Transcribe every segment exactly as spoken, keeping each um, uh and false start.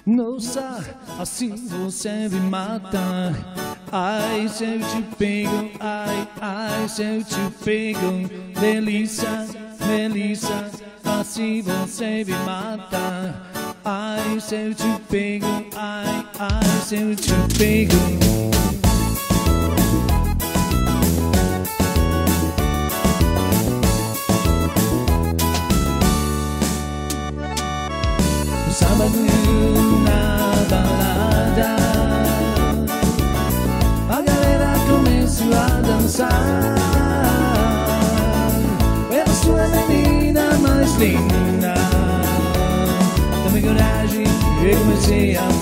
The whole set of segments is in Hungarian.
Nossa, assim você me mata. Ai, se eu te pego, ai, ai, se eu te pego. Delícia, delícia, assim você me mata. Ai, se eu te pego, ai, ai, se eu te pego. Sábado na balada, a galera começou a dançar. Eu sou a menina mais linda. Tomei coragem e comecei a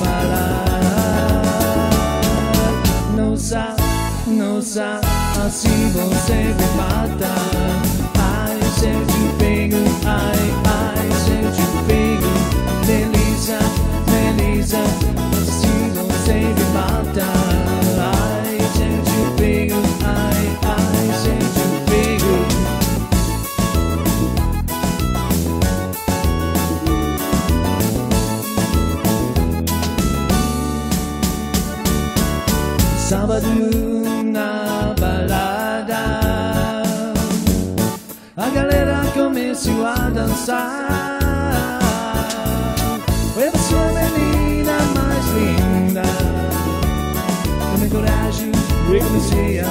falar. Nossa, nossa, assim você me mata. Ai, se eu te pego, ai, ai, se eu te pego. Delícia, delícia, assim você me mata. Ai, se eu te pego, ai, ai, se eu te pego. Sábado na balada, a galera começou a dançar. Eu sou a menina mais linda. Tomei coragem e comecei a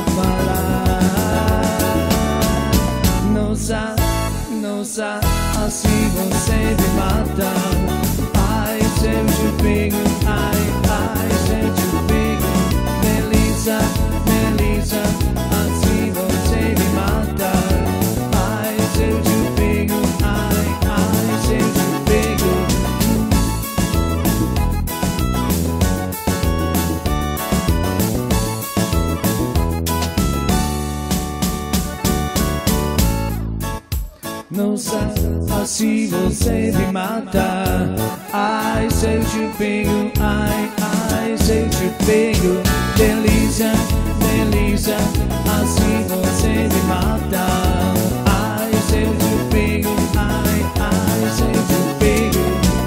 falar. Nossa, nossa, assim você me mata. Ai, se eu te pego, ai, ai, se eu te pego. Delícia, delícia, assim você me mata. Ai, se eu te pego, ai, ai, se eu te pego. Nossa, assim você me mata. Ai, se eu te pego, ai, ai, se eu te pego. Delícia, delícia, assim você me mata. Ai, se eu te pego, ai, ai, se eu te pego.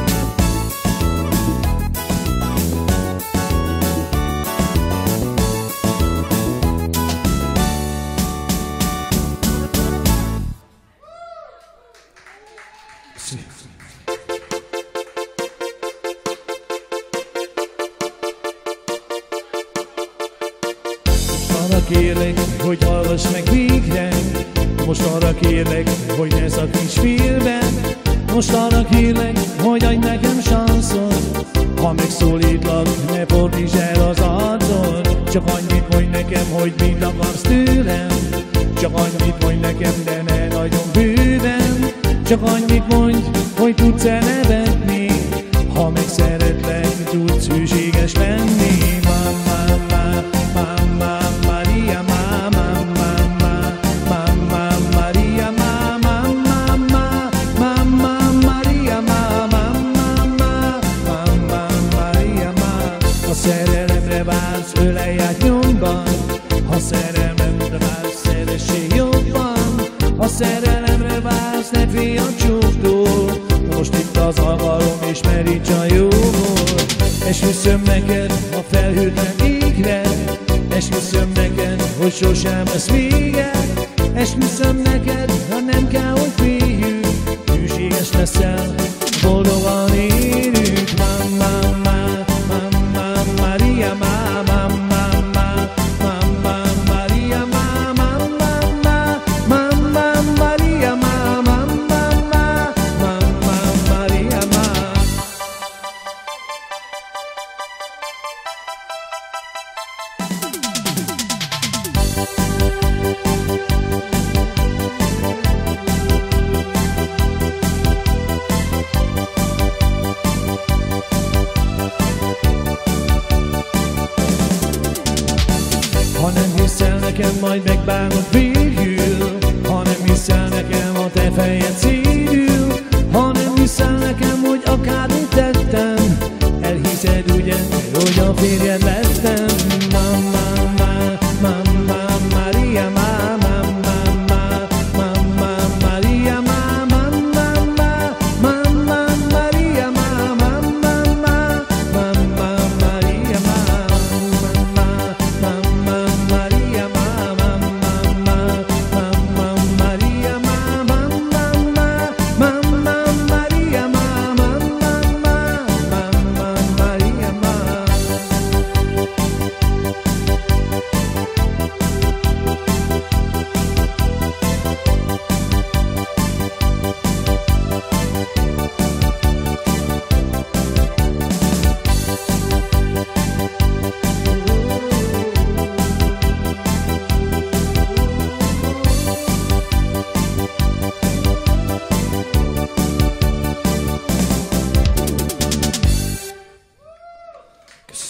Arra kérlek, hogy hallgass meg végre. Most arra kérlek, hogy ne szakíts félben. Most arra kérlek, hogy adj nekem sanszot. Ha megszólítlak, ne fordítsd el az arcod. Csak annyit mondj nekem, hogy mit akarsz tőlem. Csak annyit mondj nekem, de ne nagyon bőven. Csak annyit mondj, hogy tudsz-e nevetni. Ha megszeretlek, tudsz hűséges lenni. Mamma, mamma, Maria, mamma, mamma, mamma, Maria, mamma, mamma, mamma, Maria, mamma, mamma, mamma, Maria, mamma. Ha szerelemre vársz, ölelj át nyomban. Ha szerelemre vársz, szeresség jobban. Ha szerelemre vársz, ne félj a csóktól. Most itt az alkalom, és meríts a jóból. Esküszöm neked, a felhőtlen égre. Esküszöm neked, hogy sosem lesz vége. Esküszöm neked, ha nem kell, hogy féljünk. Hűséges leszel, boldogan élünk. Mamma, mamma, Maria, mamma, mamma, mamma, Maria, mamma, mamma, mamma, Maria, mamma, mamma, mamma, Maria, mamma. Ha nem hiszel nekem, majd megbánod végül. Ha nem hiszel nekem, a te fejed szédül. Ha nem hiszel nekem, hogy akármit tettem, elhiszed ugye, hogy a férjed lettem. Mamma, mamma, Maria, mamma, mamma, mamma, Maria, mamma, mamma, mamma, Maria, mamma, mamma,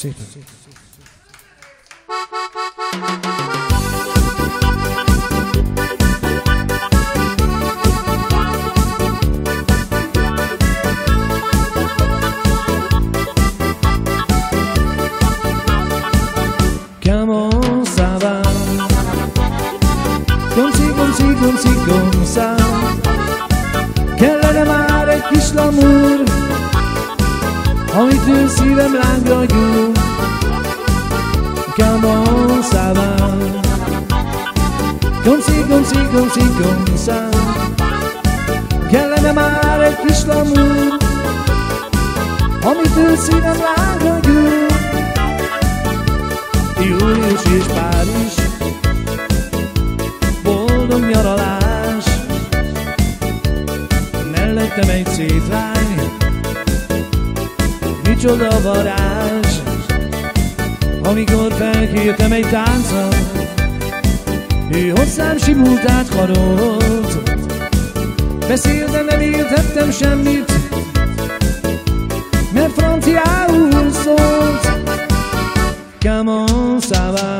szépen. Come on, Sava. Gomszi, gomszi, gomszi, gomszá. Kellene már egy kis lamúr, amitől szívem lángra gyúl. Come on, Sava. Gomszi, gomszi, gomszi, gomszá. Kellene már egy kis lamúr, amitől szívem lángra gyúl. Július és Párizs, boldog nyaralás, mellettem egy szétrány, micsoda varázs. Amikor felkértem egy táncra, ő hozzám simult át karolt. Beszélt, de nem értettem semmit, mert franciául szólt. Come on, Sava.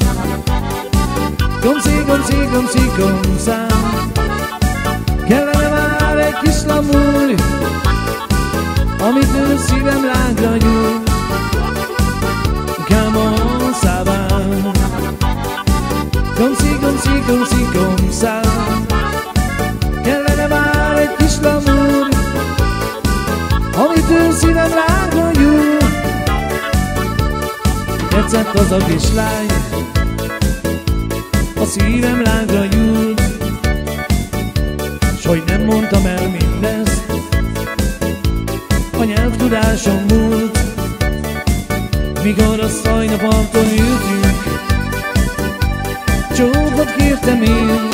Gomszi, gomszi, gomszi, gomszá. Kellene már egy kis lamúr, amitől szívem lángra gyúl. Come on, Sava. Gomszi, gomszi, gomszi, gomszá. Kellene már egy kis lamúr, amitől szívem lángra gyúl. Tetszett az a kislány, a szívem lángra gyúlt, s hogy nem mondtam el mindezt, a nyelvtudásom múlt. Mikor a Szajnaparton ültünk, csókot kértem én,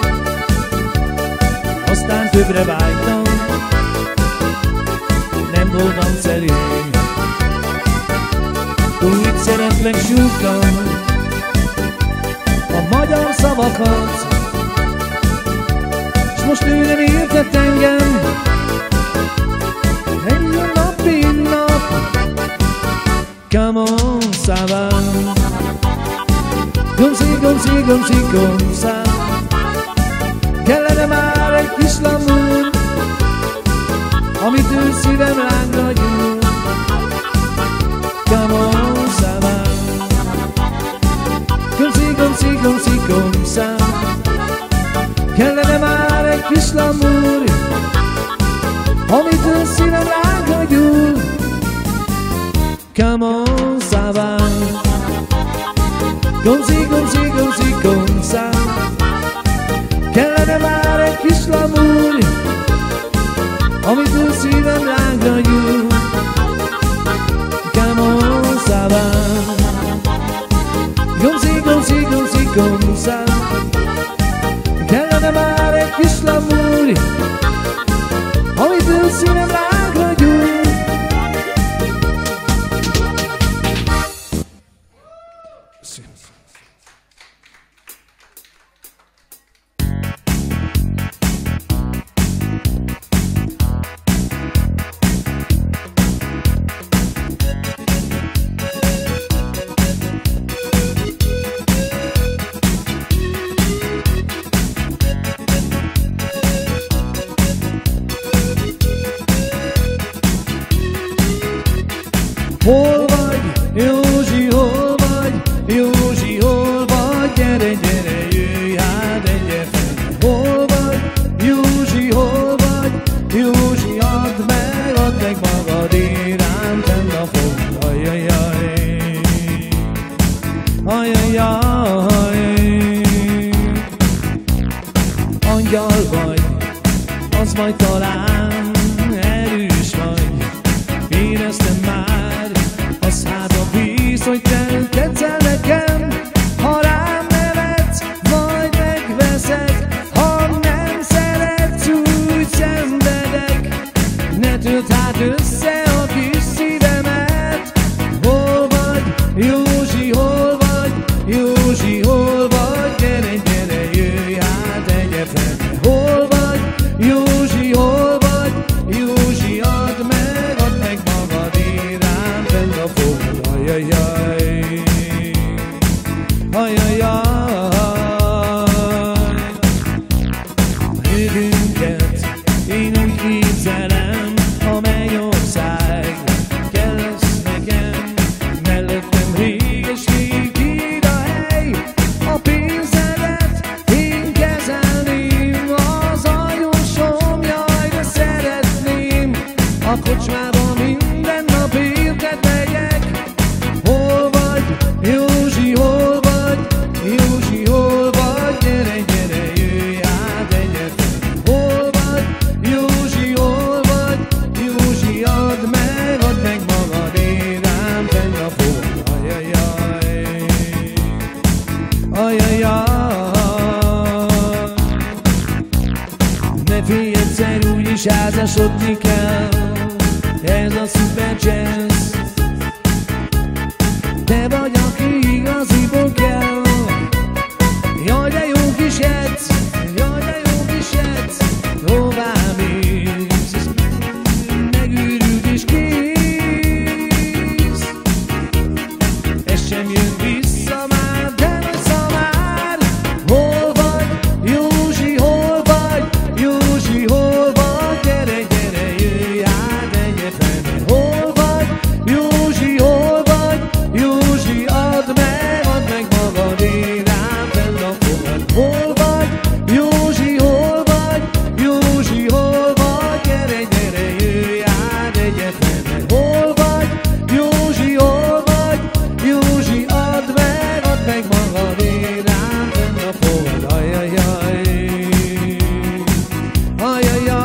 aztán többre vágytam, nem voltam szerény. Úgy szeretlek, súgtam a magyar szavakat, s most ő nem értett engem, eljön nap, mint nap. Come on, Sava. Gomszi, gomszi, gomszi, gomszá. Kellene már egy kis lamúr, amitől szívem lángra gyúl. Come on, Sava. Gomszi, gomszi, gomszi, gomszá. Kellene már egy kis lamúr, amitől szívem lángra gyúl. Come on, Sava. Gomszi, gomszi, gomszi, gomszá. Kellene már egy kis lamúr, amitől szívem lángra gyúl. Come on, Sava. Gomszi, gomszi, gomszi, gomszá. Kellene már egy kis lamúr, amitől szívem lángra gyúl. Hol vagy, Józsi, hol vagy, Józsi, hol vagy, gyere, gyere, jöjj hát egyetlen. Hol vagy, Józsi, hol vagy, Józsi, add meg, add meg magad, érám, fenn a fog, ajajaj, ajajaj. Angyal vagy, az vagy talán, erős vagy, éreztem már, az hát a víz, hogy te tetszel nekem. Ha rám nevetsz, majd megveszed, ha nem szeretsz, úgy szenvedek. Ne tölt hát össze a kis szívemet. Hol vagy, Józsi, hol vagy, Józsi, hol vagy, gyere, gyere, jöjj hát egyetlen. Hol vagy, Józsi, hol vagy, Józsi, add meg, add meg magad, érám, fenn a fogad, ajajaj. A kocsmában minden nap érted megyek. Hol vagy, Józsi, hol vagy, Józsi, hol vagy? Gyere, gyere, jöjj át egyetem. Hol vagy, Józsi, hol vagy, Józsi, add meg, add meg magad, én rám tenni a fogad. Ajajaj, ajajaj. Ne félj, egyszer úgyis házasodni kell. Ez a szuper jazz. Te vagy, aki igaziból kell. Jaj, de jó kis jetsz, jaj, de jó kis jetsz. Hová mész? Megőrült és kész. Ez sem jön vissza már, de nagy szamár. Hol vagy, Józsi, hol vagy, Józsi, hol vagy? Gyere, gyere, jöjj át egyetemre. Hol vagy, Józsi, hol vagy, Józsi, add meg, add meg magad, én rám tenn a fogad. Hol vagy, Józsi, hol vagy, Józsi, hol vagy? Gyere, gyere, jöjj át egyetemre. Hol vagy, Józsi, hol vagy, Józsi, add meg, add meg magad, én rám tenn a fogad. Ajajaj, ajajaj.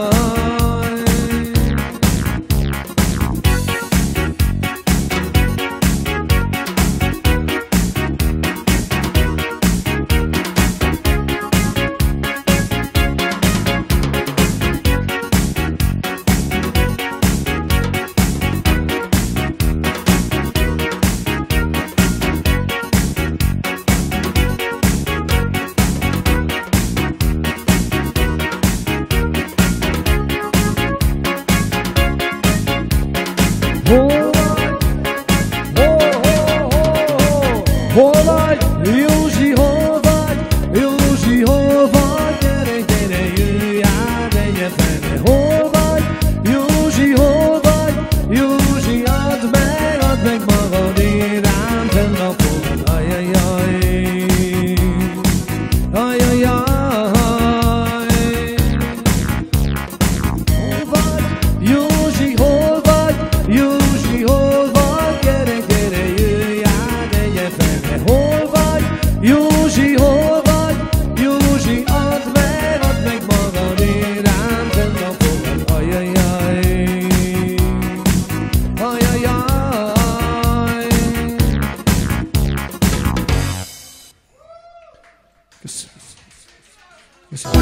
Hol vagy, hol vagy, Józsi, hol vagy, Józsi, hol vagy? Gyere, gyere, jöjj át egyetemre. Hol vagy, Józsi, hol vagy, Józsi, add meg, add meg magad, én rám tenn a fogad. Ajajaj, ajajaj. Hol vagy, Józsi, hol vagy, Józsi, hol vagy? Gyere, gyere, jöjj át egyetemre. Hol vagy, Józsi, hol vagy, Józsi, add meg, add meg magad, én rám tenn a fogad. Ajajaj, ajajaj. Köszönöm. Köszönöm.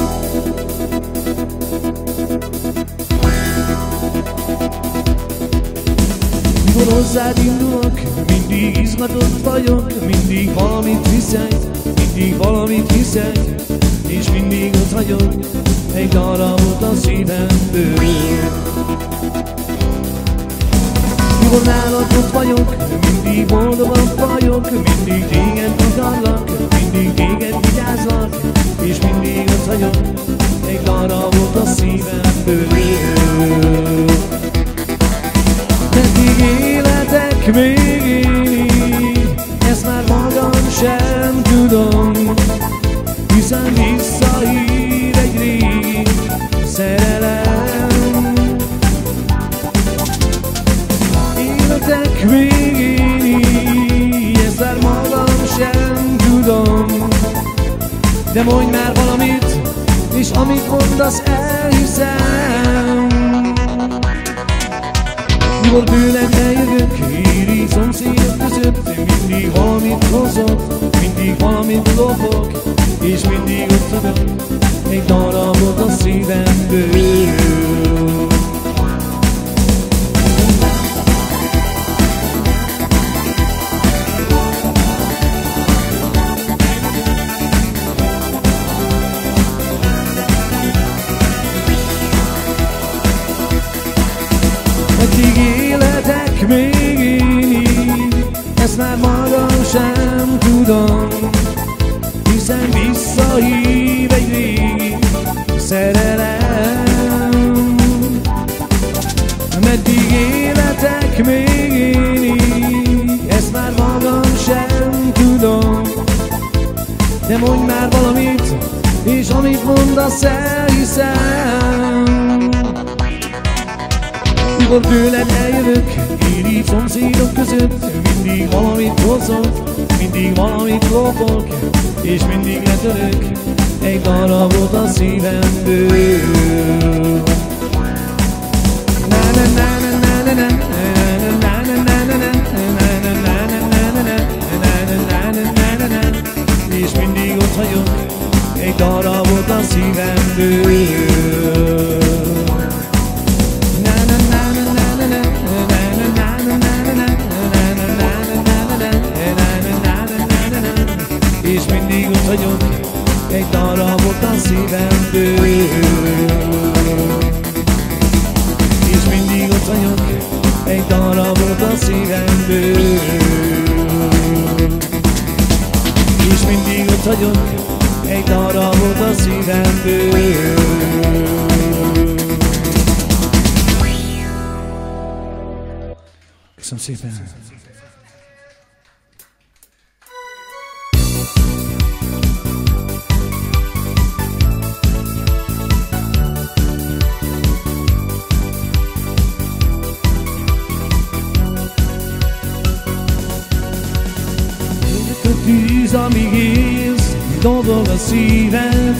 Mikor hozzád indulok, mindig izgatott vagyok, mindig valamit viszek, mindig valamit hiszek, és mindig ott hagyok egy darabot a szívemből. Mikor nálad ott vagyok, mindig boldogabb vagyok, mindig téged akarlak, mindig téged vigyázlak, és mindig ott hagyok egy darabot a szívemből. Meddig életek még így, ezt már magam sem tudom, hiszen visszahív egy régi szerelem. Életek még így, ezt már magam sem tudom, de mondj már valamit, és amit mondasz elhiszem. Mikor tőled eljövök, éri szomszédok között, mindig valamit hozok, mindig valamit lopok, és mindig ott adok egy darabot a szívemből. Eddig életek még így, ezt már magam sem tudom, hiszen visszahív egy régi szerelem. Meddig életek még így, ezt már magam sem tudom, de mondj már valamit, és amit mondasz elhiszem. Amikor tőled eljövök, én így szomszédok között, mindig valamit hozok, mindig valamit lopok, és mindig letörök egy darabot a szívemből. És mindig ott hagyok egy darabot a szívemből. És mindig ott hagyok egy darabot a szívemből. És mindig ott hagyok egy darabot a szívemből. És mindig ott hagyok egy darabot a szívemből. Köszönöm szépen! Tűz, amíg élsz, dobog a szíved.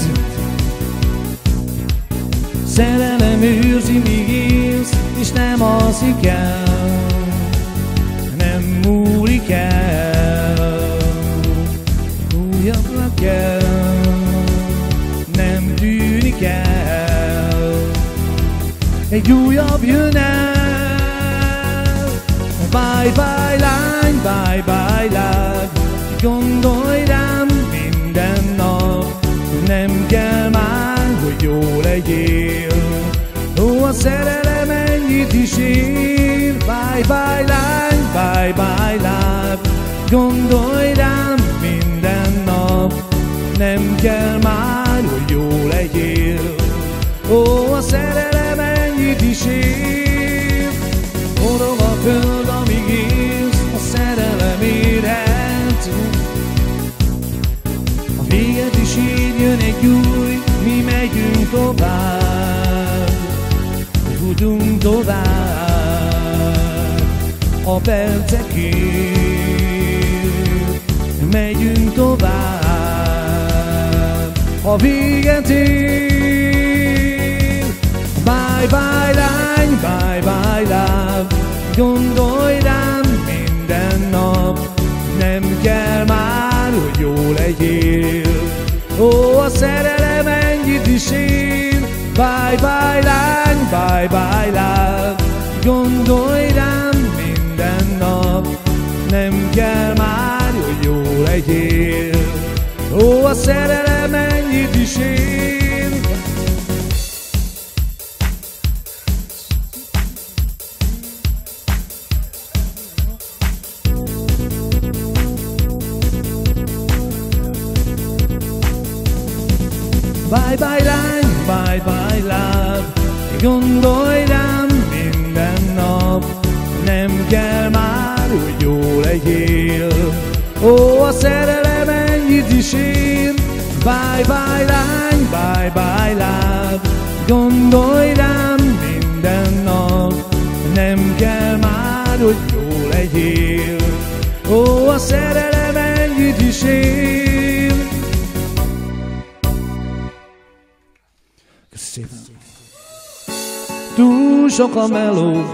Szerelem őrzi, míg élsz, és nem alszik el, nem múlik el. Újabbra kell, nem tűnik el, egy újabb jön el. Bye bye lány, bye bye lány, gondolj rám minden nap, nem kell már, hogy jó legyél. Ó, a szerelem ennyit is ér. Bye bye lány, bye bye love, gondolj rám minden nap, nem kell már, hogy jó legyél. Ó, a szerelem ennyit is ér. Forog a föld, amíg élsz, a szerelem érhet. A véget is így jön egy új, mi megyünk tovább, futunk tovább a percekért, megyünk tovább a véget ér. Bye bye lány, bye bye love, gondolj rám minden nap, nem kell már, hogy jó legyél. Ó, a szerelem ennyit is ér. Bye bye lány, bye bye love, gondolj rám minden nap, nem kell már, hogy jó legyél. Ó, a szerelem ennyit is ér. Bye bye lány, bye bye love, gondolj rám minden nap, nem kell már, hogy jó legyél. Ó, a szerelem ennyit is ér. Bye bye lány, bye bye love, gondolj rám minden nap, nem kell már, hogy jó legyél. Ó, a szerelem ennyit is ér. Szépen. Túl sok a meló,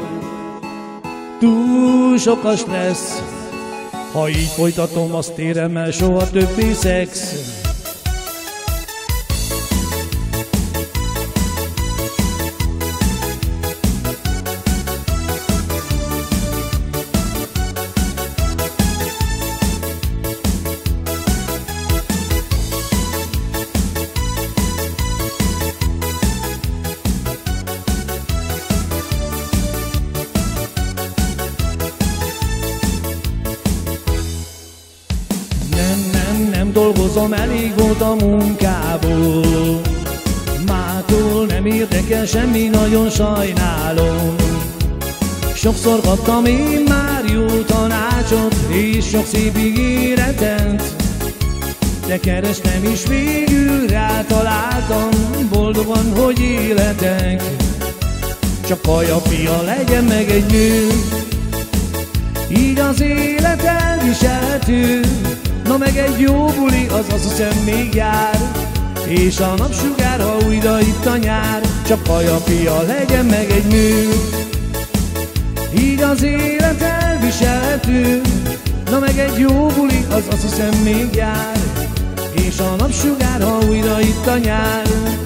túl sok a stressz, ha így folytatom, azt érem el, soha többé szex. Dolgozom, elég volt a munkából, mától nem érdekel semmi, nagyon sajnálom. Sokszor kaptam én már jó tanácsot, és sok szép ígéretet, de kerestem is végül rátaláltam, boldogan, hogy életek. csak kaja fia legyen meg egy nő. Így az élet elviselhető, na meg egy jó buli, az azt hiszem még jár. És a napsugár, ha újra itt a nyár, csak kaja fia legyen meg egy nő. Így az élet elviselhető, na meg egy jó buli, az azt hiszem még jár. És a napsugár, ha újra itt a nyár.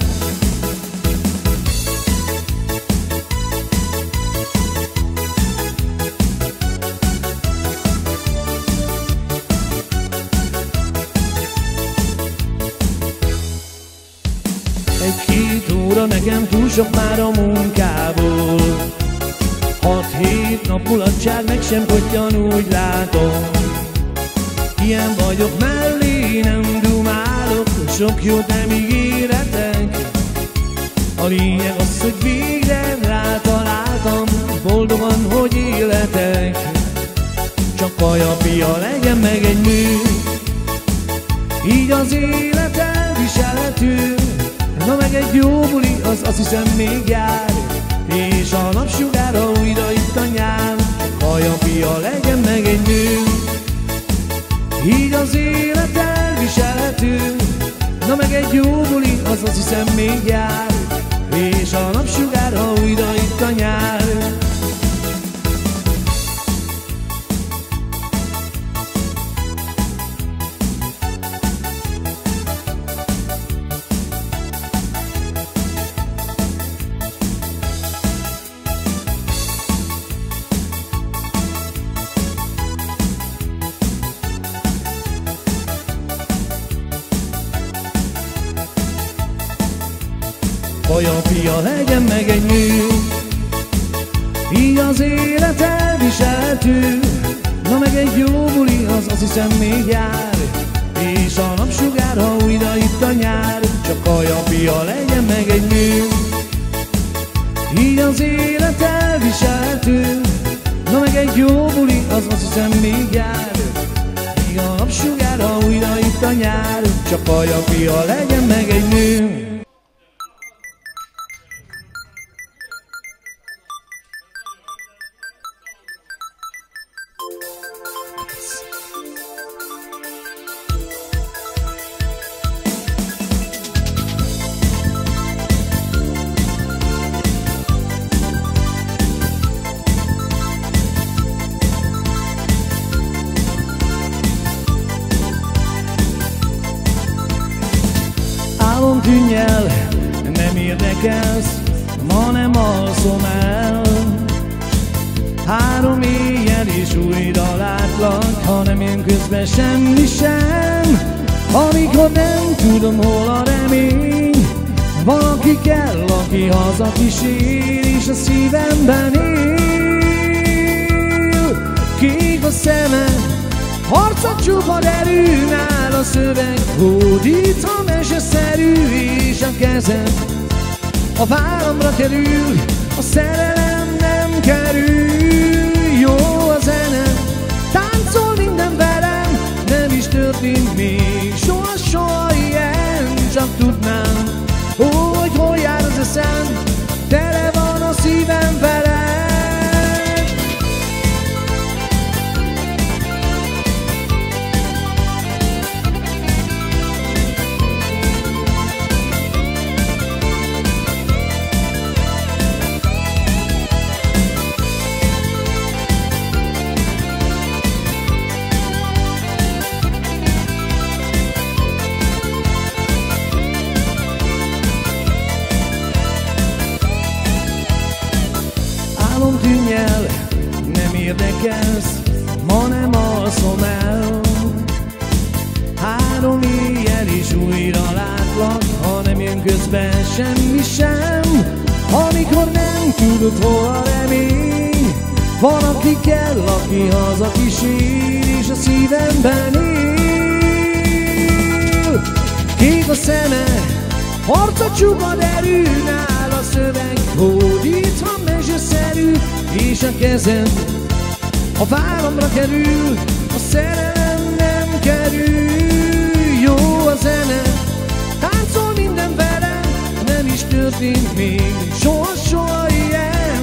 Egy-két óra nekem túl sok már a munkából, hat-hét nap mulatság meg sem potyan, úgy látom. Ilyen vagyok, mellé nem dumálok, sok jót nem ígéretek. A lényeg az, hogy végre rátaláltam, boldogan, hogy életek. Csak kaja fia legyen meg egy nő. Így az élet elviselhető, na meg egy jó buli, az azt hiszem még jár. És a napsugár, ha újra itt a nyár, kaja fia legyen meg egy nő. Így az élet elviselhető, na meg egy jó buli, az azt hiszem még jár. És a napsugár, ha újra itt a nyár. Kaja fia legyen meg egy nő. Így az élet elviselhető, na meg egy jó buli, az azt hiszem még jár. És a napsugár, ha újra itt a nyár, csak kaja fia legyen meg egy nő. Így az élet elviselhető, na meg egy jó buli, az azt hiszem még jár. Így a napsugár, ha újra itt a nyár, csak kaja fia legyen meg egy nő. Álom tűnj el, nem érdekelsz, ma nem alszom el. Három éjjel és újra látlak, ha nem jön közbe semmi sem. Amikor nem tudom, hol a remény, valaki kell, aki haza kísér, és a szívemben él. Kék a szemem, harcot csupa derű, nál a szöveg hódít, ha meseszerű, és a kezem a vállamra kerül, a szerelem nem kerül. Jó a zene, táncol minden velem, nem is történt még soha, soha ilyen, csak tudnám, hogy hol jár az eszem, tele van a szívem veled. Álom tűnj el, nem érdekelsz, ma nem alszom el. Három éjjel és újra látlak, ha nem jön közbe semmi sem. Amikor nem tudod, hol a remény, van, aki kell, aki haza kísér, és a szívemben él. Kék a szeme, harcot csupa derű, nál a szöveg hódít, ha meseszerű, és a kezem a vállamra kerül, a szerelem nem kerül. Jó a zene, táncol minden velem, nem is történt még soha, soha ilyen,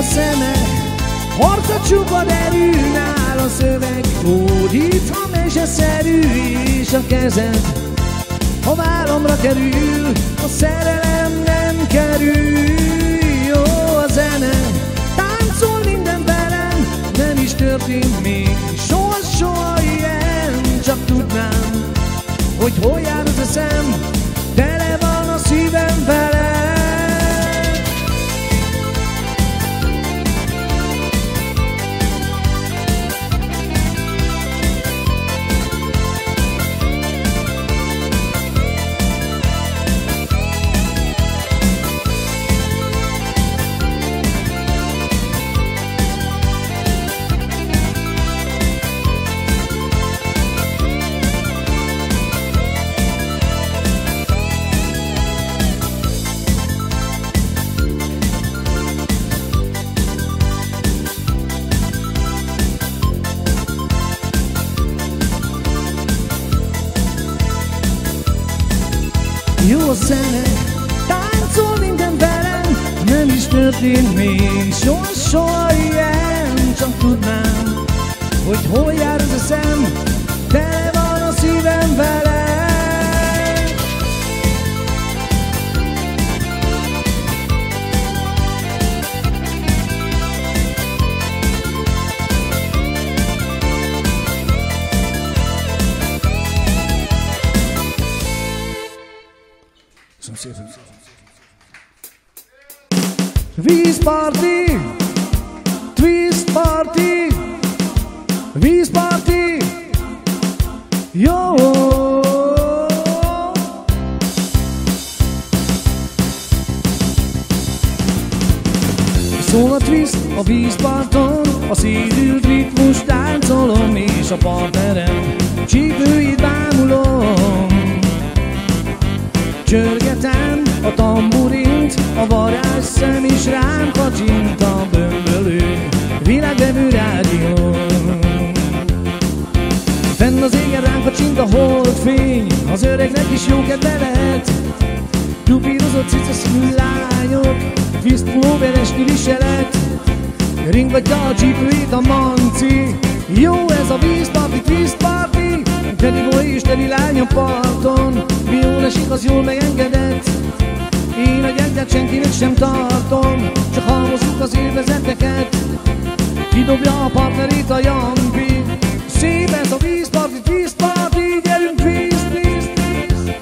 a szeme, harcot csukad erőnál a szöveg, hódít, ha meseszerű és a kezed, ha vállamra kerül, a szerelem nem kerül. Jó a zene, táncol minden velem, nem is történt még soha, soha ilyen, csak tudnám, hogy hol jár az eszem, tele van a szívem vele. Jó a zene, táncol minden velem, nem is történt még soha, soha ilyen, csak tudnám, hogy hol jár az eszem, tele van a szívem vele. Vízparti, twist party, vízparti, jó! Szól a twist a vízparton, a szívült ritmus táncolom, és a partnerem csípőit bámulom. Csörgetem a tamburint, a varázsszem is rám kacsint a bömbölő világbevő rádió. Fenn az égen rám kacsint a holdfény, az öregnek is jó kedve lehet. Tupírozott cicaszínű lányok, twist-pulóveres viselet, ringatja a csípőit a manci. Jó ez a vízparti, twist party, teli boly és teli lány a parton, mi jól esik, az jól megengedett. Én a gyertyát senkinek sem tartom, csak halmozzuk az élvezeteket. Kidobja a partnerét a Jampi, szép ez a vízparti, twist party, gyerünk please, please, please.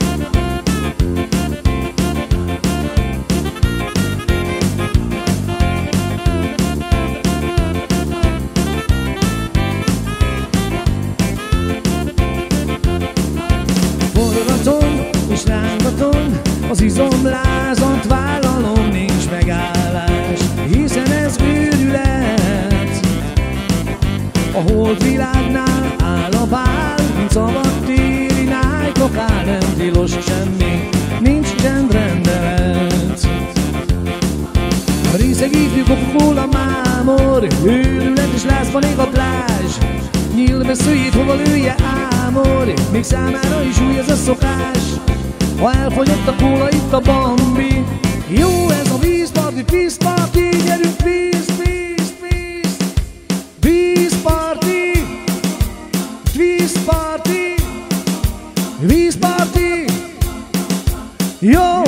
Forgatom és rángatom, az izomlázat vállalom, nincs megállás, hiszen ez őrület. A holdvilágnál áll a bál, mint szabadtéri nájkokál, nem tilos semmi, nincs csendrendelet. Részegítjük a Coca-Cola mámor, őrület és lázban ég a plázs, nyílveszőjét hova lője ámor, még számára is új ez a szokás. Ha elfogyott a kóla, itt a Bambi. Jó ez a vízparti, twist party, gyerünk please, please, please. Vízparti, twist party, vízparti, jó!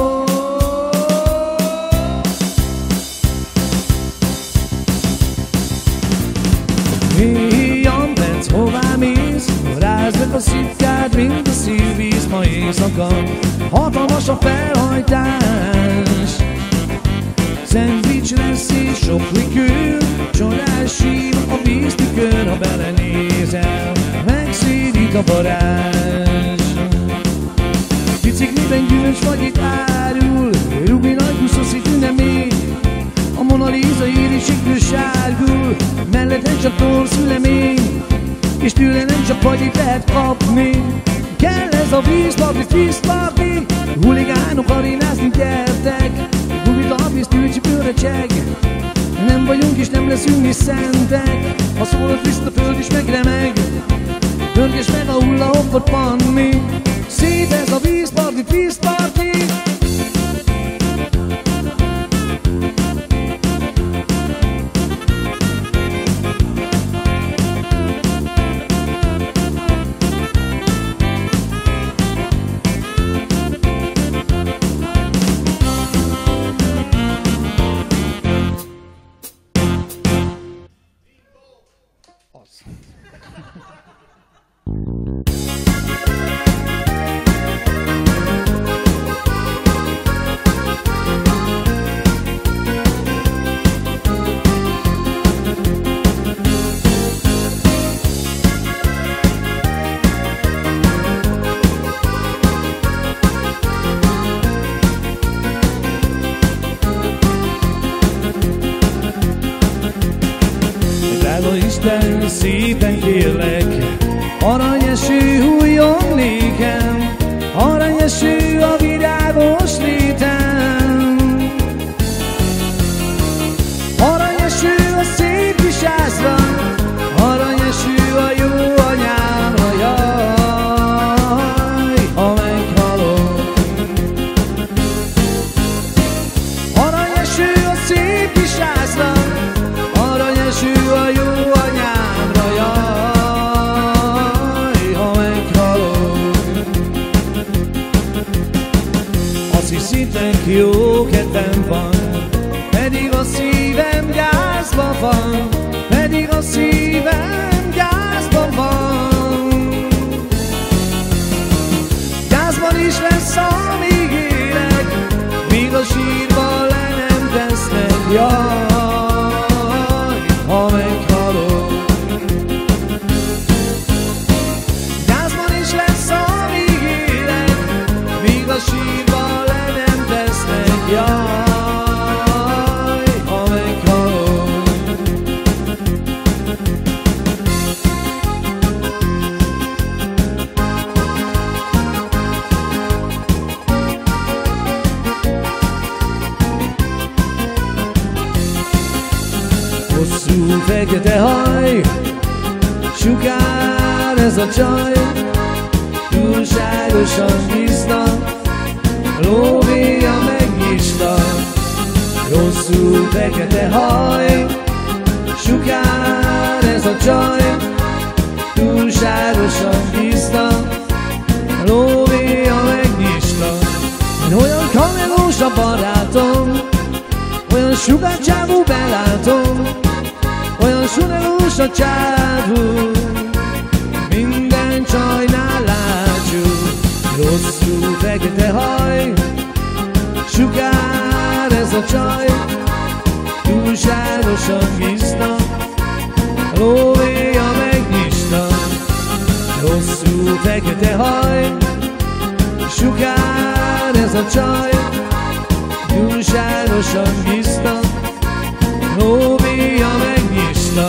Éjjön, perc, hová mész? Rázd meg a szívkád, mint a szívvíz ma éjszaka. Hatalmas a felhajtás, szendvics lesz és sok likőr, csodás sír a víztükör, ha belenézel, megszédít a varázs. Bicikliben gyümölcs vagy itt árul, Rubi nagy buszoszik ünnemény, a Mona Lisa írisiklő sárgul, mellette csak torszülemény, és tőle nem csak fagyit lehet kapni. Kell ez a vízparti, twist party, huligánok arénázni gyertek, gumit a víz tűcsipőre cseg. Nem vagyunk és nem leszünk mi szentek, ha szól a twist, a föld is megremeg. Pörges meg a hulla-hoppot panni, szép ez a vízparti, twist party. szépen, szépen kérlek, aranyeső hújjon nékem, aranyeső a virágos létem. Aranyeső a szép kis házra, aranyeső a jó anyámra, jaj, ha meghalok. Aranyeső a szép kis házra, aranyeső a jó anyámra, jaj, ha meghalok. Azt hiszitek, jó kedvem van, pedig a szívem gázban van, pedig a szívem gázban van. Gázban is lesz, amíg élek, míg a sírba le nem tesznek, jaj, ha meghalok. Gázban is lesz, amíg élek, míg a sírba le nem tesznek, jaj, ha meghalok. Hosszú fekete haj, sugár ez a csaj, túlságosan bízna, lóvéja megnyista. Hosszú fekete haj, sugár ez a csaj, túlságosan bízna, lóvéja megnyista. Én olyan kamerós a barátom, olyan sugárcsávú belátom, olyan sunelós a csávú, minden csajnál látjuk. Hosszú fekete haj, sugár ez a csaj, túlságosan gizna, lóvéja megnyista. Hosszú fekete haj, sugár ez a csaj, túlságosan gizna, lóvéja megnyista.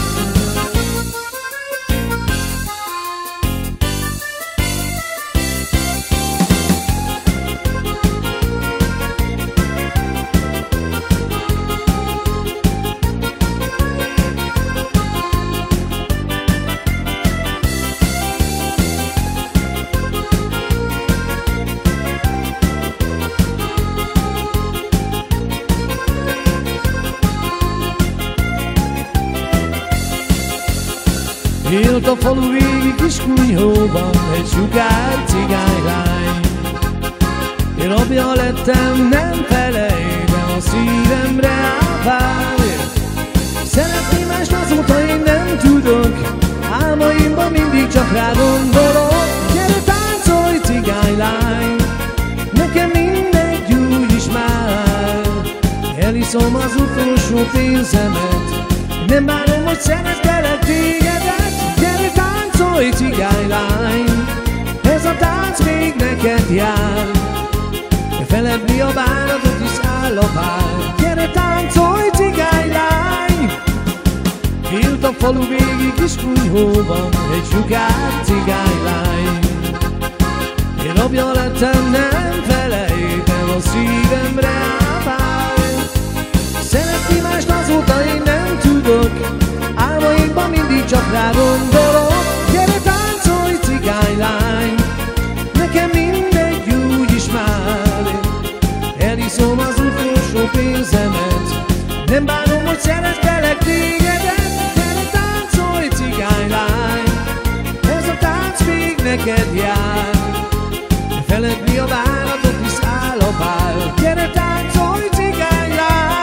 Élt a falu végi kis kunyhóban egy sugár cigánylány. Én apja lettem, nem felejtem, a szívemre áll. Szeretni mást azóta én nem tudok, álmaimban mindig csak rá gondolok. Gyere táncolj cigánylány, nekem mindegy úgyis már. Eliszom az utolsó pénzemet, nem bánom, hogy szeretlek tégedet. Gyere táncolj cigánylány, ez a tánc még neked jár. Feledni a bánatot is áll a pár. Gyere táncolj cigánylány. Élt a falu végi kis kunyhóban egy sugár cigánylány. Én apja lettem, nem felejtem, a szívemre áll. Szeretni mást azóta én nem tudok, álmaimban mindig csak rá gondolok. Gyere táncolj cigánylány, nekem mindegy úgyis már. Eliszom az utolsó pénzemet, nem bánom, hogy szeretlek tégedet. Gyere táncolj cigánylány, ez a tánc még neked jár. Feledni a bánatot is áll a pár. Gyere táncolj cigánylány.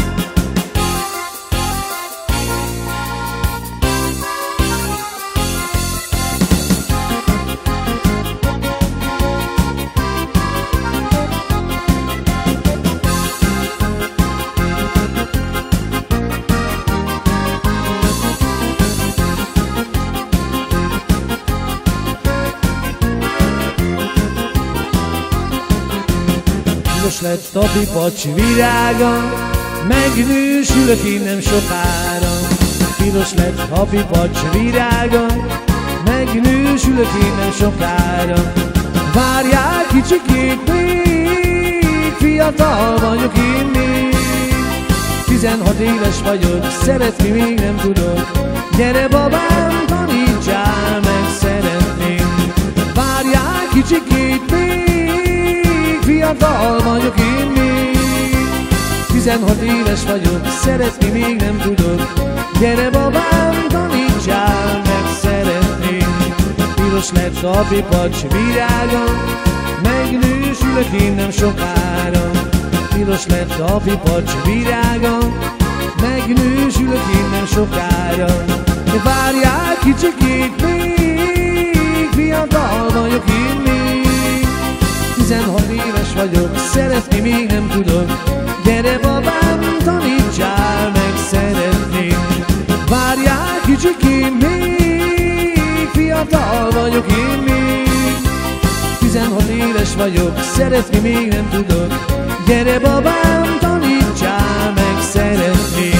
Piros lett a pipacs virága, megnősülök én nem sokára. piros lett a pipacs virága, megnősülök én nem sokára. Várjál kicsikét még, fiatal vagyok én még. Tizenhat éves vagyok, szeretni még nem tudok. Gyere babám, tanítsál meg szeretni. Várjál kicsikét még, fiatal vagyok én még. Tizenhat éves vagyok, szeretni még nem tudok. Gyere babám, tanítsál meg szeretni. Piros lett a pipacs virága, megnősülök én nem sokára. Piros lett a pipacs virága, megnősülök én nem sokára. De várjál kicsikét még, fiatal vagyok én még. Tizenhat éves vagyok, szeretni még nem tudok. Gyere babám, tanítsál meg szeretni. Várjál kicsikét még, fiatal vagyok én még. Tizenhat éves vagyok, szeretni még nem tudok. Gyere babám, tanítsál meg szeretni.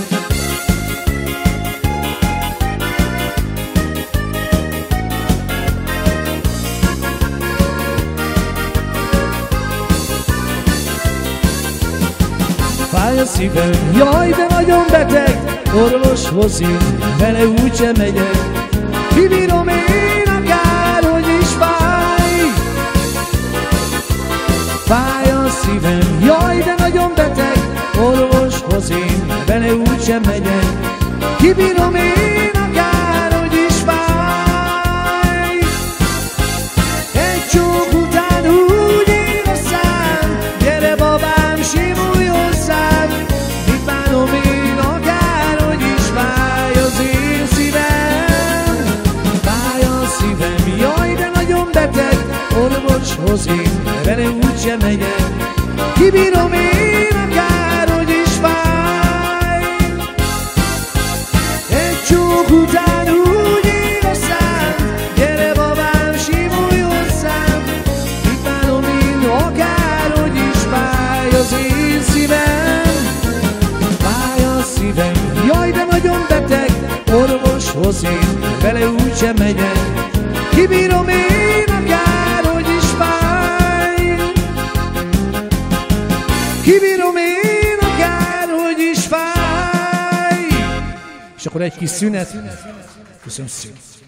Fáj a szívem, jaj, de nagyon beteg, orvoshoz én, vele úgysem megyek. Kibírom én akárhogy is fáj. Fáj a szívem, jaj, de nagyon beteg, orvoshoz én, vele úgysem megyek. Kibírom én akárhogy is fáj. Egy csók után úgy ér a szám, gyere babám, simulj hozzám. Mit bánom én akárhogy is fáj az én szívem. Fáj a szívem, jaj, de nagyon beteg, orvoshoz én, vele úgysem megyek. Kibírom én akárhogy is fáj. Egy csók után úgy ér a szám, gyere babám, simulj hozzám. Mit bánom én akárhogy is fáj az én szívem. Fáj a szívem, jaj, de nagyon beteg, orvoshoz én, vele úgysem megyek. Kibírom én akárhogy is fáj. Kibírom én akárhogy is fáj. És akkor egy kis szünet. Köszönöm szépen.